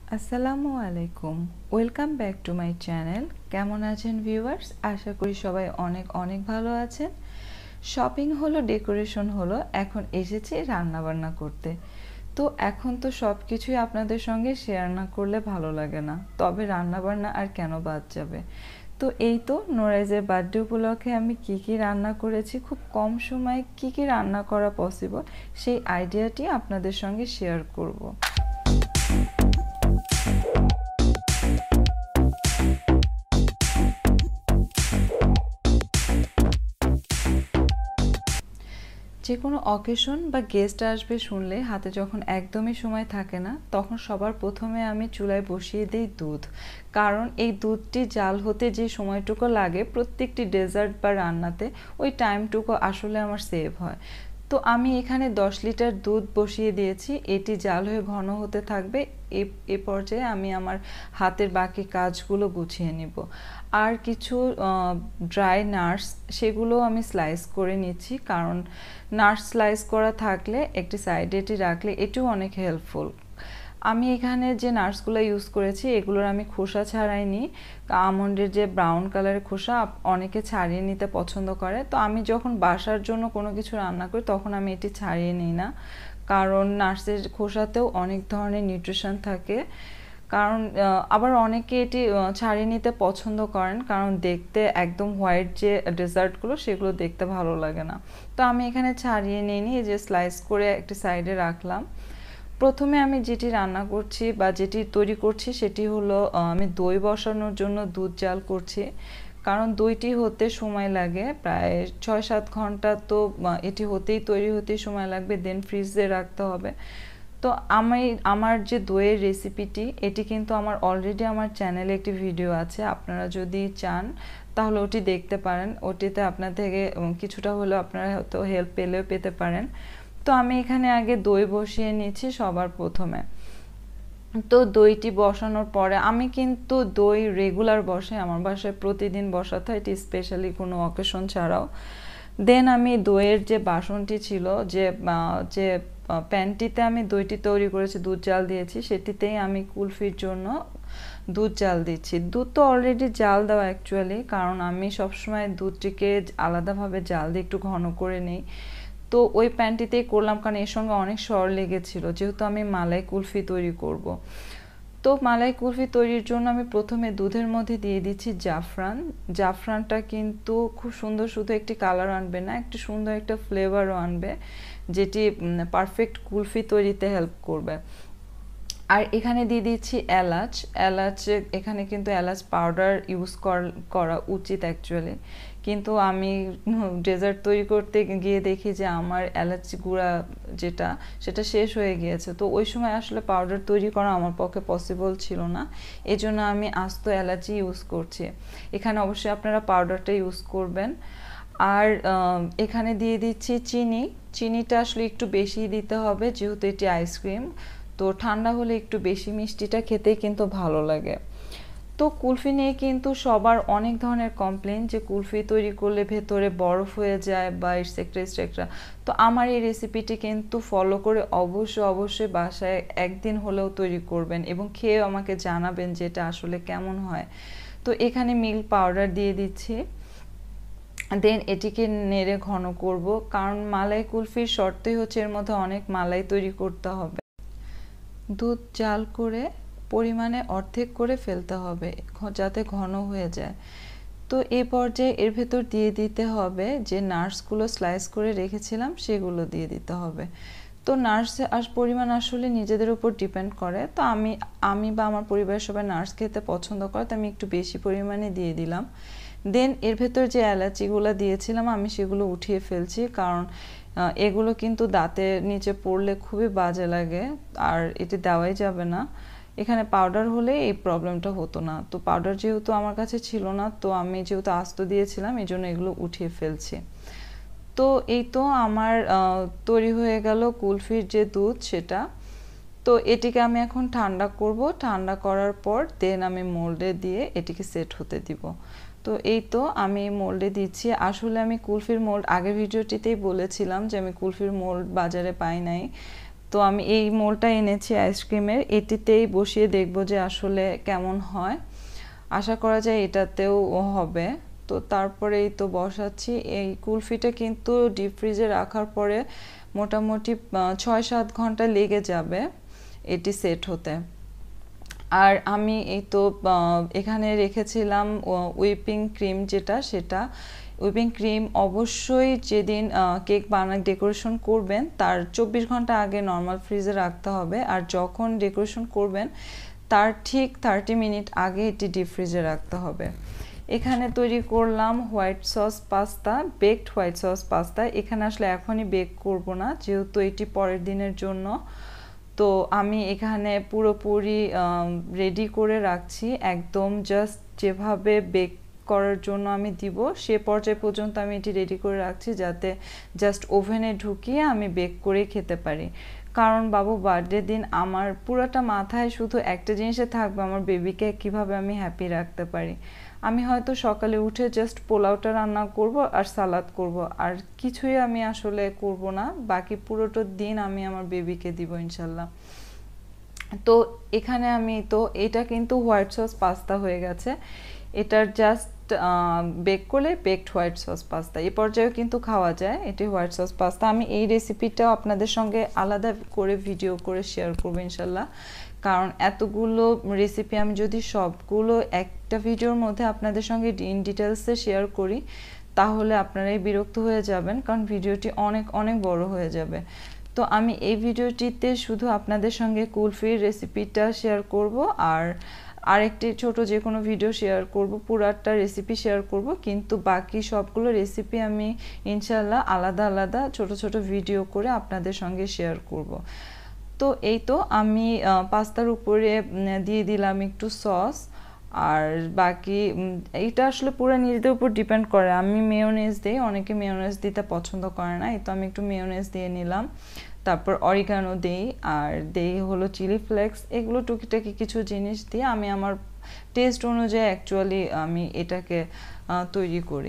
আসসালামু আলাইকুম welcome back to my channel. কেমন আছেন ভিউয়ার্স? আশা করি সবাই অনেক অনেক ভালো আছেন। শপিং হলো, ডেকোরেশন হলো, এখন এসেছি রান্না বান্না করতে। তো এখন তো সব কিছুই আপনাদের সঙ্গে শেয়ার না করলে ভালো লাগে না, তবে রান্না বান্না আর কেন বাদ যাবে। তো এই তো নোরাইজের বার্থডে উপলক্ষে আমি কি রান্না করেছি, খুব কম সময়ে কি রান্না করা পসিবল সেই আইডিয়াটি আপনাদের সঙ্গে শেয়ার করব। যে কোনো অকেশন বা গেস্ট আসবে শুনলে হাতে যখন একদমই সময় থাকে না, তখন সবার প্রথমে আমি চুলায় বসিয়ে দিই দুধ। কারণ এই দুধটি জাল হতে যে সময়টুকু লাগে প্রত্যেকটি ডেজার্ট বা রান্নাতে, ওই টাইমটুকু আসলে আমার সেভ হয়। তো আমি এখানে 10 লিটার দুধ বসিয়ে দিয়েছি, এটি জাল হয়ে ঘন হতে থাকবে। এ পর্যায়ে আমি আমার হাতের বাকি কাজগুলো গুছিয়ে নিব। আর কিছু ড্রাই নাটস, সেগুলো আমি স্লাইস করে নিচ্ছি, কারণ নাটস স্লাইস করা থাকলে একটি সাইডে এটি রাখলে এটিও অনেক হেল্পফুল। আমি এখানে যে নাটসগুলো ইউজ করেছি এগুলোর আমি খোসা ছাড়াইনি। আমন্ডের যে ব্রাউন কালারের খোসা অনেকে ছাড়িয়ে নিতে পছন্দ করে, তো আমি যখন বাসার জন্য কোনো কিছু রান্না করি তখন আমি এটি ছাড়িয়ে নিই না, কারণ নাটসের খোসাতেও অনেক ধরনের নিউট্রিশন থাকে। কারণ আবার অনেকে এটি ছাড়িয়ে নিতে পছন্দ করেন, কারণ দেখতে একদম হোয়াইট যে ডেজার্টগুলো সেগুলো দেখতে ভালো লাগে না। তো আমি এখানে ছাড়িয়ে নিইনি, এই যে স্লাইস করে একটি সাইডে রাখলাম। প্রথমে আমি যেটি রান্না করছি বা যেটি তৈরি করছি সেটি হলো আমি দই বসানোর জন্য দুধ জাল করছি। কারণ দইটি হতে সময় লাগে প্রায় 6-7 ঘন্টা, তো এটি তৈরি হতেই সময় লাগবে, দেন ফ্রিজে রাখতে হবে। তো আমার যে দইয়ের রেসিপিটি, এটি কিন্তু আমার অলরেডি আমার চ্যানেলে একটি ভিডিও আছে, আপনারা যদি চান তাহলে ওটি দেখতে পারেন। ওটিতে আপনার থেকে কিছুটা হলেও আপনারা হয়তো হেল্প পেতে পারেন। তো আমি এখানে আগে দই বসিয়ে নিচ্ছি সবার প্রথমে। তো দইটি বসানোর পরে আমি কিন্তু দই রেগুলার বসাই, আমার বাসায় প্রতিদিন বসাতে হয়, এটি স্পেশালি কোনো অকেশন ছাড়াও। দেন আমি দইয়ের যে বাসনটি ছিল, যে প্যানটিতে আমি দইটি তৈরি করেছি, দুধ জাল দিয়েছি, সেটিতেই আমি কুলফির জন্য দুধ জাল দিচ্ছি। দুধ তো অলরেডি জাল দেওয়া অ্যাকচুয়ালি, কারণ আমি সবসময় দুধটিকে আলাদাভাবে জাল দিয়ে একটু ঘন করে নিই। তো ওই প্যানটিতেই করলাম, কারণ এর সঙ্গে অনেক সর লেগেছিল, যেহেতু আমি মালাই কুলফি তৈরি করব। তো মালাই কুলফি তৈরির জন্য আমি প্রথমে দুধের মধ্যে দিয়ে দিচ্ছি জাফরান। জাফরানটা কিন্তু খুব সুন্দর শুধু একটি কালার আনবে না, একটি সুন্দর একটা ফ্লেভারও আনবে, যেটি পারফেক্ট কুলফি তৈরিতে হেল্প করবে। আর এখানে দিয়ে দিচ্ছি এলাচ। এখানে কিন্তু এলাচ পাউডার ইউজ করা উচিত অ্যাকচুয়ালি, কিন্তু আমি ডেজার্ট তৈরি করতে গিয়ে দেখি যে আমার এলাচ গুঁড়া সেটা শেষ হয়ে গিয়েছে। তো ওই সময় আসলে পাউডার তৈরি করা আমার পক্ষে পসিবল ছিল না, এই জন্য আমি আস্ত এলাচি ইউজ করছি। এখানে অবশ্যই আপনারা পাউডারটা ইউজ করবেন। আর এখানে দিয়ে দিচ্ছি চিনিটা আসলে একটু বেশি দিতে হবে, যেহেতু এটি আইসক্রিম, তো ঠান্ডা হলে একটু বেশি মিষ্টিটা খেতে কিন্তু ভালো লাগে। তো কুলফি নিয়ে কিন্তু সবার অনেক ধরনের কমপ্লেন, যে কুলফি তৈরি করলে ভেতরে বরফ হয়ে যায় বা এটসেট্রা। তো আমার এই রেসিপিটি কিন্তু ফলো করে অবশ্যই বাসায় একদিন হলেও তৈরি করবেন এবং খেয়ে আমাকে জানাবেন যে এটা আসলে কেমন হয়। তো এখানে মিল্ক পাউডার দিয়ে দিচ্ছি, দেন এটিকে নেড়ে ঘন করব, কারণ মালাই কুলফির শর্তই হচ্ছে এর মধ্যে অনেক মালাই তৈরি করতে হবে। দুধ জাল করে পরিমাণে অর্ধেক করে ফেলতে হবে যাতে ঘন হয়ে যায়। তো এই পর্যায়ে এর ভেতর দিয়ে দিতে হবে যে নাটসগুলো স্লাইস করে রেখেছিলাম, সেগুলো দিয়ে দিতে হবে। তো নাটসের পরিমাণ আসলে নিজেদের উপর ডিপেন্ড করে। তো আমি বা আমার পরিবারের সবাই নাটস খেতে পছন্দ করে, তো আমি একটু বেশি পরিমাণে দিয়ে দিলাম। দেন এর ভেতর যে এলাচিগুলো দিয়েছিলাম আমি সেগুলো উঠিয়ে ফেলছি, কারণ এগুলো কিন্তু দাঁতের নিচে পড়লে খুবই বাজে লাগে, আর এটি দেওয়াই যাবে না। এখানে পাউডার হলে এই প্রবলেমটা হতো না, তো পাউডার যেহেতু আমার কাছে ছিল না, তো আমি যেহেতু আস্ত দিয়েছিলাম এই জন্য এগুলো উঠিয়ে ফেলছি। তো এই তো আমার তৈরি হয়ে গেল কুলফির যে দুধ সেটা। তো এটিকে আমি এখন ঠান্ডা করব, ঠান্ডা করার পর দেন আমি মোল্ডে দিয়ে এটিকে সেট হতে দিব। তো এই তো আমি মোল্ডে দিচ্ছি। আসলে আমি কুলফির মোল্ড আগের ভিডিওটিতেই বলেছিলাম যে আমি কুলফির মোল্ড বাজারে পাই নাই, তো আমি এই মোলটা এনেছি আইসক্রিমের, এটিতেই বসিয়ে দেখব যে আসলে কেমন হয়। আশা করা যায় এটাতেও হবে। তো তারপরেই তো বসাচ্ছি। এই কুলফিটা কিন্তু ডিপ ফ্রিজে রাখার পরে মোটামুটি ৬-৭ ঘন্টা লেগে যাবে এটি সেট হতে। আর আমি এই তো এখানে রেখেছিলাম হুইপিং ক্রিম, যেটা সেটা হুইপিং ক্রিম অবশ্যই যেদিন কেক ডেকোরেশন করবেন তার ২৪ ঘন্টা আগে নর্মাল ফ্রিজে রাখতে হবে। আর যখন ডেকোরেশন করবেন তার ঠিক 30 মিনিট আগে এটি ডিপ ফ্রিজে রাখতে হবে। এখানে তৈরি করলাম white sauce pasta, baked white sauce pasta. এখানে আসলে এখনই বেক করব না, যেহেতু এটি পরের দিনের জন্য। তো আমি এখানে পুরোপুরি রেডি করে রাখছি, একদম জাস্ট যেভাবে বেক করার জন্য আমি দিব সে পর্যায় পর্যন্ত আমি এটি রেডি করে রাখছি, যাতে জাস্ট ওভেনে ঢুকিয়ে আমি বেক করে খেতে পারি। কারণ বাবু বার্থডে দিন আমার পুরোটা মাথায় শুধু একটা জিনিসে থাকবে, আমার বেবিকে কিভাবে আমি হ্যাপি রাখতে পারি। আমি হয়তো সকালে উঠে জাস্ট পোলাওটা রান্না করব আর সালাদ করব, আর কিছুই আমি আসলে করব না। বাকি পুরোটা দিন আমি আমার বেবিকে দিব ইনশাল্লাহ। তো এখানে আমি তো এটা কিন্তু হোয়াইট সস পাস্তা হয়ে গেছে, এটার জাস্ট বেক করলে বেকড হোয়াইট সস পাস্তা এই পর্যায়েও কিন্তু খাওয়া যায়। এটি হোয়াইট সস পাস্তা। আমি এই রেসিপিটাও আপনাদের সঙ্গে আলাদা করে ভিডিও করে শেয়ার করবো ইনশাল্লাহ, কারণ এতগুলো রেসিপি আমি যদি সবগুলো একটা ভিডিওর মধ্যে আপনাদের সঙ্গে ইন ডিটেলসে শেয়ার করি তাহলে আপনারাই বিরক্ত হয়ে যাবেন, কারণ ভিডিওটি অনেক অনেক বড় হয়ে যাবে। তো আমি এই ভিডিওটিতে শুধু আপনাদের সঙ্গে কুলফির রেসিপিটা শেয়ার করব, আর আরেকটি ছোট যে কোনো ভিডিও শেয়ার করব, পুরাটা রেসিপি শেয়ার করব, কিন্তু বাকি সবগুলো রেসিপি আমি ইনশাল্লাহ আলাদা আলাদা ছোট ছোট ভিডিও করে আপনাদের সঙ্গে শেয়ার করব। তো এই তো আমি পাস্তার উপরে দিয়ে দিলাম একটু সস, আর বাকি এইটা আসলে পুরো নিজেদের উপর ডিপেন্ড করে। আমি মেয়োনেজ দিই, অনেকে মেয়োনেজ দিতে পছন্দ করে না, এই তো আমি একটু মেয়োনেজ দিয়ে নিলাম। তারপর অরিগানো দেই, আর দেই হলো চিলি ফ্লেক্স। এগুলো টুকিটাকি কিছু জিনিস দিয়ে আমি আমার টেস্ট অনুযায়ী অ্যাকচুয়ালি আমি এটাকে তৈরি করি।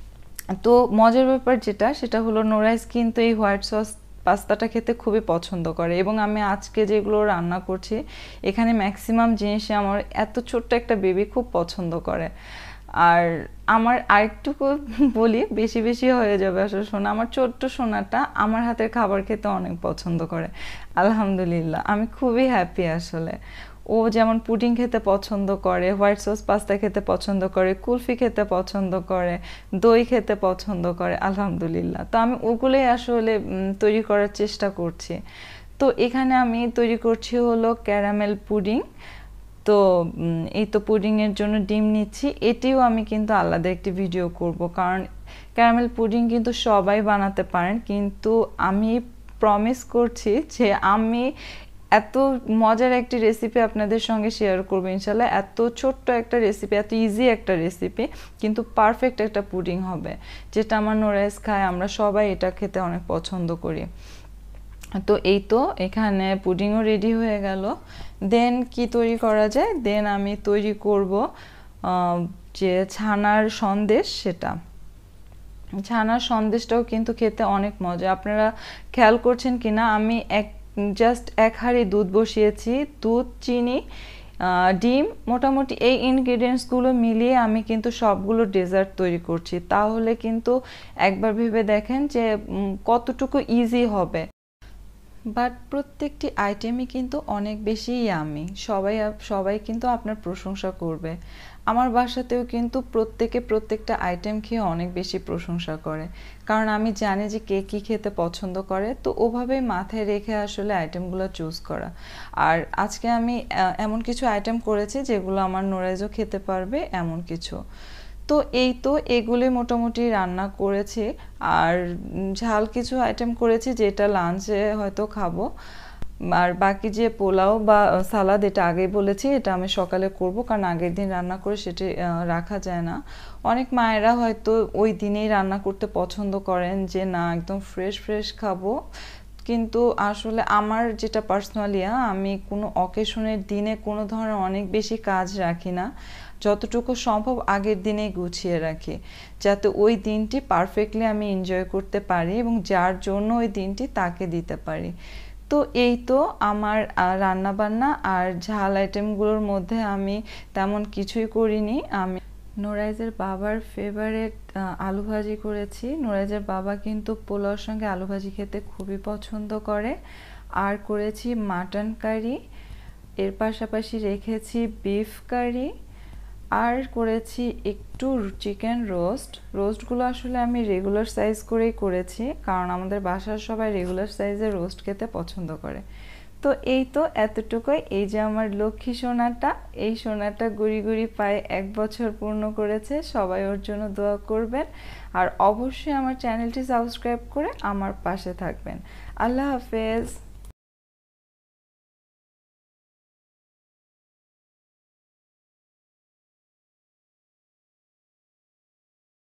তো মজার ব্যাপার যেটা, সেটা হলো নোরাইস কিন্তু এই হোয়াইট সস পাস্তাটা খেতে খুবই পছন্দ করে, এবং আমি আজকে যেগুলো রান্না করছি এখানে ম্যাক্সিমাম জিনিসই আমার এত ছোট্ট একটা বেবি খুব পছন্দ করে। আর আমার আরেকটুকু বলি, বেশি বেশি হয়ে যাবে আসলে সোনা, আমার ছোট্ট সোনাটা আমার হাতের খাবার খেতে অনেক পছন্দ করে। আলহামদুলিল্লাহ, আমি খুবই হ্যাপি আসলে। ও যেমন পুডিং খেতে পছন্দ করে, হোয়াইট সস পাস্তা খেতে পছন্দ করে, কুলফি খেতে পছন্দ করে, দই খেতে পছন্দ করে, আলহামদুলিল্লাহ। তো আমি ওগুলোই আসলে তৈরি করার চেষ্টা করছি। তো এখানে আমি তৈরি করছি হলো ক্যারামেল পুডিং। তো এই তো পুডিংয়ের জন্য ডিম নিচ্ছি, এটিও আমি কিন্তু আলাদা একটি ভিডিও করব, কারণ ক্যারামেল পুডিং কিন্তু সবাই বানাতে পারেন, কিন্তু আমি প্রমিস করছি যে আমি এত মজার একটি রেসিপি আপনাদের সঙ্গে শেয়ার করবো ইনশাল্লাহ। এত ছোট্ট একটা রেসিপি, এত ইজি একটা রেসিপি, কিন্তু পারফেক্ট একটা পুডিং হবে, যেটা আমার নোরাইস খায়, আমরা সবাই এটা খেতে অনেক পছন্দ করি। তো এই তো এখানে পুডিংও রেডি হয়ে গেল। দেন কি তৈরি করা যায়, দেন আমি তৈরি করব যে ছানার সন্দেশ। সেটা ছানার সন্দেশটাও কিন্তু খেতে অনেক মজা। আপনারা খেয়াল করছেন কিনা, আমি জাস্ট 1 হাঁড়ি দুধ বসিয়েছি, দুধ, চিনি, ডিম, মোটামুটি এই ইনগ্রিডিয়েন্টসগুলো মিলিয়ে আমি কিন্তু সবগুলো ডেজার্ট তৈরি করছি। তাহলে কিন্তু একবার ভেবে দেখেন যে কতটুকু ইজি হবে। বাট প্রত্যেকটি আইটেমই কিন্তু অনেক বেশি ইয়ামি, সবাই কিন্তু আপনার প্রশংসা করবে। আমার বাসাতেও কিন্তু প্রত্যেকে প্রত্যেকটা আইটেম খেয়ে অনেক বেশি প্রশংসা করে, কারণ আমি জানি যে কে কী খেতে পছন্দ করে। তো ওভাবেই মাথায় রেখে আসলে আইটেমগুলো চুজ করা। আর আজকে আমি এমন কিছু আইটেম করেছি যেগুলো আমার নোরাইজও খেতে পারবে, এমন কিছু। তো এই তো এগুলি মোটামুটি রান্না করেছি, আর ঝাল কিছু আইটেম করেছি যেটা লাঞ্চে হয়তো খাবো। আর বাকি যে পোলাও বা সালাদ, এটা আগেই বলেছি এটা আমি সকালে করব, কারণ আগের দিন রান্না করে সেটি রাখা যায় না। অনেক মায়েরা হয়তো ওই দিনেই রান্না করতে পছন্দ করেন যে না একদম ফ্রেশ ফ্রেশ খাবো, কিন্তু আসলে আমার যেটা পার্সোনালি, আমি কোনো অকেশনের দিনে কোনো ধরনের অনেক বেশি কাজ রাখি না, যতটুকু সম্ভব আগের দিনেই গুছিয়ে রাখি, যাতে ওই দিনটি পারফেক্টলি আমি এনজয় করতে পারি এবং যার জন্য ওই দিনটি তাকে দিতে পারি। তো এই তো আমার রান্না বান্না আর ঝাল আইটেমগুলোর মধ্যে আমি তেমন কিছুই করিনি। আমি নুরাইজের বাবার ফেভারিট আলু ভাজি করেছি। নুরাইজের বাবা কিন্তু পোলাওর সঙ্গে আলু ভাজি খেতে খুবই পছন্দ করে। আর করেছি মাটন কারি, এর পাশাপাশি রেখেছি বিফ কারি, আর করেছি একটু চিকেন রোস্টগুলো আসলে আমি রেগুলার সাইজ করেই করেছি, কারণ আমাদের বাসার সবাই রেগুলার সাইজের রোস্ট খেতে পছন্দ করে। তো এই তো এতটুকুই। এই যে আমার লক্ষ্মী সোনাটা, এই সোনাটা গুড়ি গুড়ি পায়ে 1 বছর পূর্ণ করেছে। সবাই ওর জন্য দোয়া করবেন, আর অবশ্যই আমার চ্যানেলটি সাবস্ক্রাইব করে আমার পাশে থাকবেন। আল্লাহ হাফেজ।